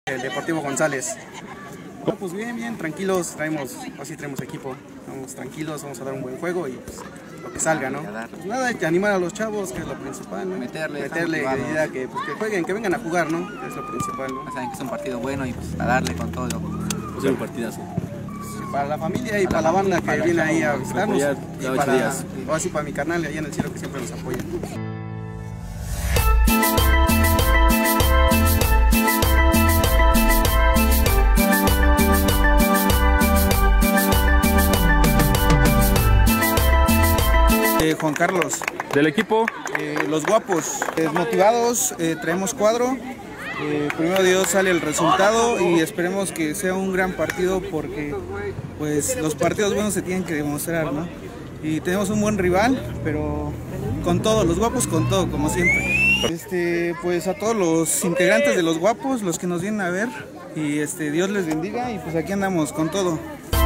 El Deportivo González. No, pues bien, tranquilos, traemos equipo, vamos tranquilos, vamos a dar un buen juego y pues, lo que salga, ¿no? Pues nada, hay que animar a los chavos, que es lo principal, ¿no? Meterle idea que jueguen, que vengan a jugar, ¿no? Que es lo principal, ¿no? Saben que es un partido bueno y pues a darle con todo. Pues un partidazo. Pues, para la familia y para la banda que viene ahí a visitarnos. Y así para mi canal allá en el cielo que siempre nos apoya. Juan Carlos. ¿Del equipo? Los guapos, motivados, traemos cuadro. Primero Dios sale el resultado y esperemos que sea un gran partido porque pues los partidos buenos se tienen que demostrar, ¿no? Y tenemos un buen rival, pero con todo, los guapos con todo, como siempre. Pues a todos los integrantes de los guapos, los que nos vienen a ver, y Dios les bendiga y pues aquí andamos con todo.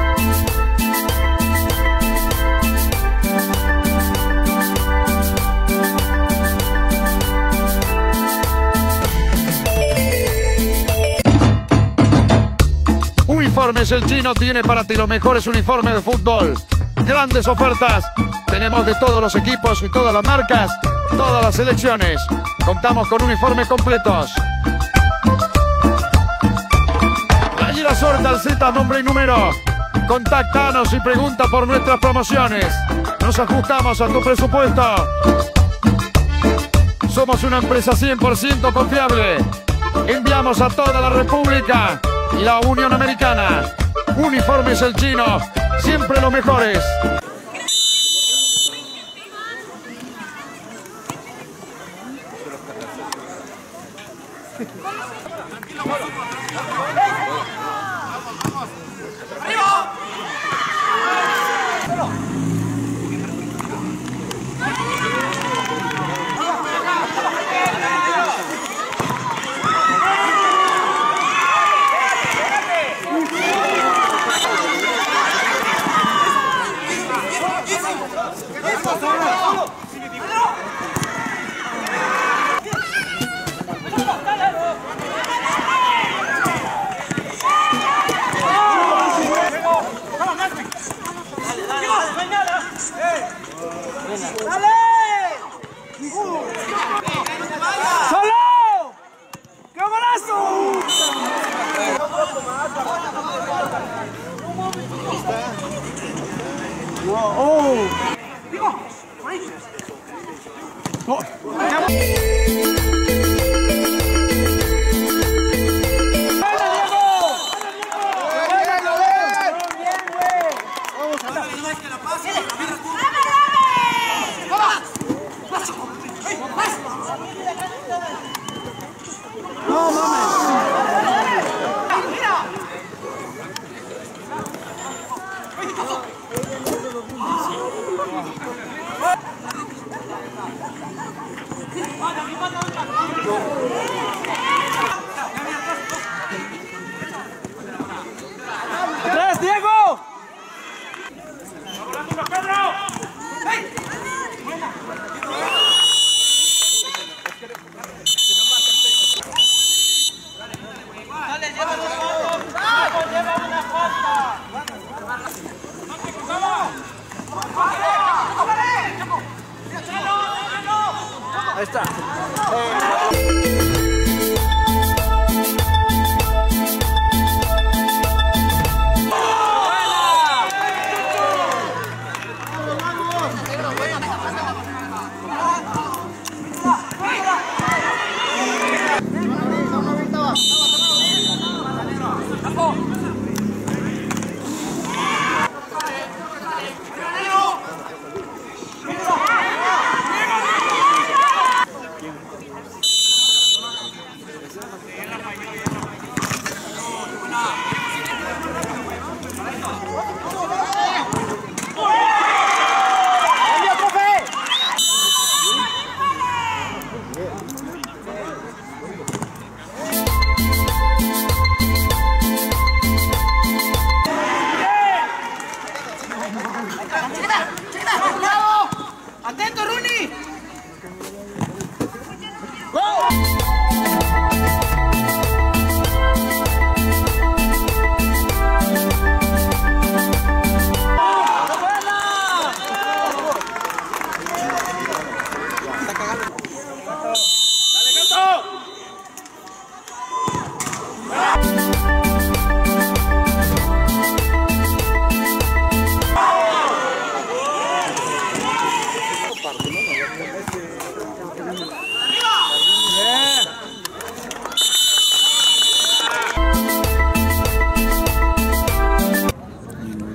Uniformes El Chino tiene para ti los mejores uniformes de fútbol. Grandes ofertas. Tenemos de todos los equipos y todas las marcas, todas las selecciones. Contamos con uniformes completos. Allí la suerte al Z, nombre y número. Contáctanos y pregunta por nuestras promociones. Nos ajustamos a tu presupuesto. Somos una empresa 100% confiable. Enviamos a toda la República y la Unión Americana. Uniformes El Chino, siempre los mejores. ¡Atrás, Diego! Ahí está.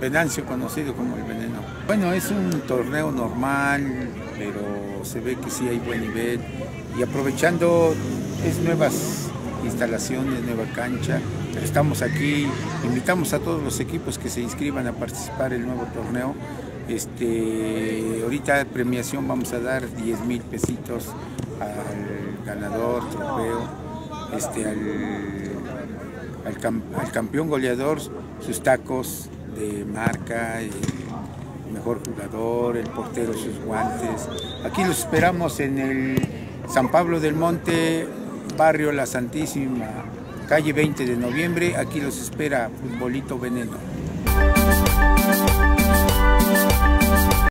Venancio, conocido como el Veneno. Bueno, es un torneo normal, pero se ve que sí hay buen nivel y aprovechando es nuevas instalaciones, nueva cancha. Estamos aquí, invitamos a todos los equipos que se inscriban a participar en el nuevo torneo. Ahorita de premiación vamos a dar 10,000 pesitos al ganador, trofeo, al campeón goleador, sus tacos de marca, el mejor jugador, el portero, sus guantes. Aquí los esperamos en el San Pablo del Monte, barrio La Santísima, calle 20 de noviembre. Aquí los espera Futbolito Veneno.